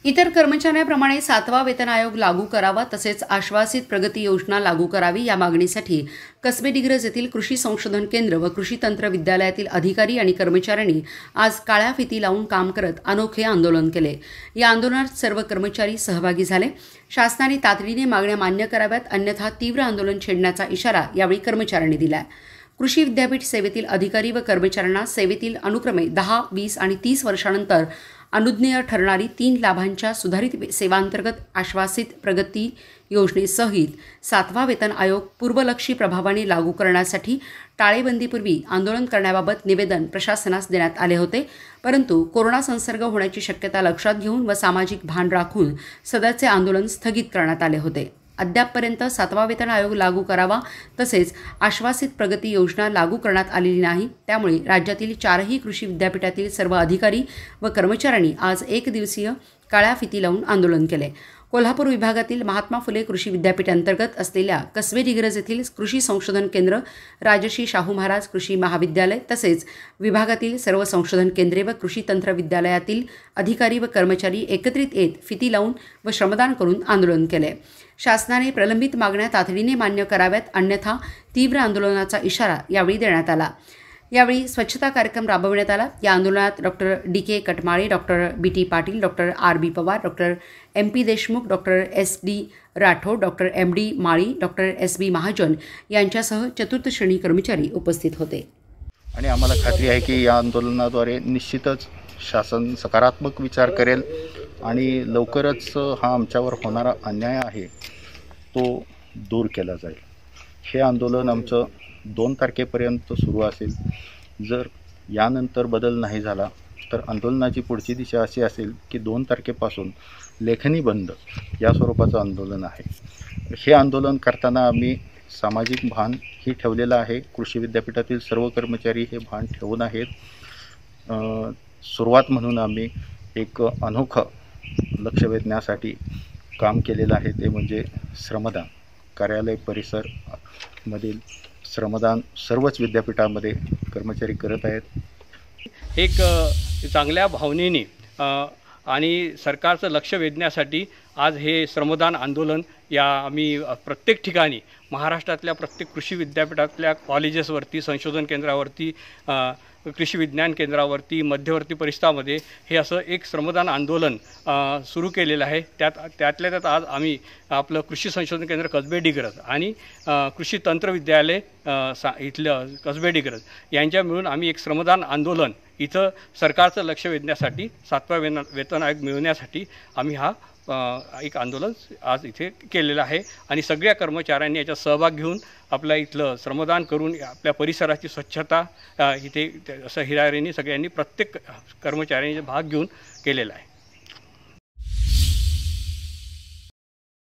इतर कर्मचाऱ्यांप्रमाणे 7वा वेतन आयोग लागू करावा तसेच आश्वासित प्रगती योजना लागू करावी या मागणीसाठी कसबे डिग्रज येथील कृषी संशोधन केंद्र व कृषी तंत्र विद्यालयातील अधिकारी आणि कर्मचाऱ्यांनी आज काळ्या फिती लावून काम करत अनोखे आंदोलन केले। या आंदोलनात सर्व कर्मचारी सहभागी झाले। शासनाने तातडीने मागण्या मान्य कराव्यात अन्यथा तीव्र आंदोलन छेडण्याचा इशारा यावेळी कर्मचाऱ्यांनी दिला। कृषी विद्यापीठ सेवेतील अधिकारी व कर्मचाऱ्यांना सेवेतील अनुक्रमे 10, 20 आणि 30 वर्षांनंतर अनुज्ञेय ठरणारी 3 लाभांच्या सुधारित सेवांतर्गत आश्वासित प्रगती योजनेसहित 7वा वेतन आयोग पूर्वलक्षी प्रभावाने लागू करण्यासाठी टाळेबंदीपूर्वी आंदोलन करण्याबाबत निवेदन प्रशासनास देण्यात आले होते। परंतु कोरोना संसर्ग होण्याची शक्यता लक्षात घेऊन व सामाजिक भान राखून सदरचे आंदोलन स्थगित करण्यात आले होते। अद्यापपर्यंत 7वा वेतन आयोग लागू करावा तसेच आश्वासित प्रगती योजना लागू करण्यात आलेली नाही। त्यामुळे राज्यातील 4ही कृषी विद्यापीठातील सर्व अधिकारी व कर्मचाऱ्यांनी आज एक दिवसीय काळ्या फिती लावून आंदोलन केले। कोल्हापूर विभागातील महात्मा फुले कृषी विद्यापीठ अंतर्गत असलेल्या कसबे डिग्रज येथील कृषी संशोधन केंद्र, राजश्री शाहू महाराज कृषी महाविद्यालय तसेच विभागातील सर्व संशोधन केंद्रे व कृषी तंत्र विद्यालयातील अधिकारी व कर्मचारी एकत्रित येत फिती लावून व श्रमदान करून आंदोलन केले। शासनाने प्रलंबित मागण्या तातडीने मान्य कराव्यात अन्यथा तीव्र आंदोलनाचा इशारा यावेळी देण्यात आला। यावेळी स्वच्छता कार्यक्रम राबविण्यात आला। या आंदोलनात doctor DK Katmale, doctor BT Patil, doctor RB Pawar, doctor MP Deshmukh, doctor SD Rathod, doctor MD Mali, doctor SB Mahajan यांच्यासह चतुर्थ श्रेणी कर्मचारी उपस्थित होते। आणि आम्हाला खात्री आहे की या आंदोलनाद्वारे निश्चितच शासन सकारात्मक विचार करेल आणि लवकरच हा आमच्यावर होणारा अन्याय आहे तो दूर केला जाईल। हे आंदोलन आमचं 2 तारखेपर्यंत सुरू असेल। जर यानंतर बदल नाही झाला तर आंदोलनाची पुढची दिशा अशी असेल की 2 तारखेपासून लेखनी बंद या स्वरूपाचं आंदोलन आहे। हे आंदोलन करताना आम्ही सामाजिक भान ही ठेवलेलं आहे। कृषी विद्यापीठातील सर्व कर्मचारी हे भान ठेवून आहेत। सुरुवात म्हणून आम्ही एक अनोखं लक्ष वेधण्यासाठी काम केलेलं आहे, ते म्हणजे श्रमदान। कार्यालय परिसर मधील श्रमदान सर्वच विद्यापीठामध्ये कर्मचारी करत आहेत। एक चांगल्या भावनेने आणि सरकारचं लक्ष वेधण्यासाठी आज हे श्रमदान आंदोलन या आम्ही प्रत्येक ठिकाणी महाराष्ट्रातल्या प्रत्येक कृषी विद्यापीठातल्या कॉलेजेसवरती, संशोधन केंद्रावरती, कृषी विज्ञान केंद्रावरती, मध्यवर्ती परिसरामध्ये हे असं एक श्रमदान आंदोलन सुरू केलेलं आहे। त्यातल्या त्यात आज आम्ही आपलं कृषी संशोधन केंद्र कसबे डिग्रज आणि कृषी तंत्र विद्यालय इथलं कसबे डिग्रज यांच्या मिळून आम्ही एक श्रमदान आंदोलन इथं सरकारचं लक्ष वेधण्यासाठी 7वा वेतन आयोग मिळवण्यासाठी आम्ही हा एक आंदोलन आज इथे केलेलं आहे। आणि सगळ्या कर्मचाऱ्यांनी याच्यात सहभाग घेऊन आपल्या इथलं श्रमदान करून आपल्या परिसराची स्वच्छता इथे असं हिरारीने सगळ्यांनी प्रत्येक कर्मचाऱ्यांनी भाग घेऊन केलेला आहे।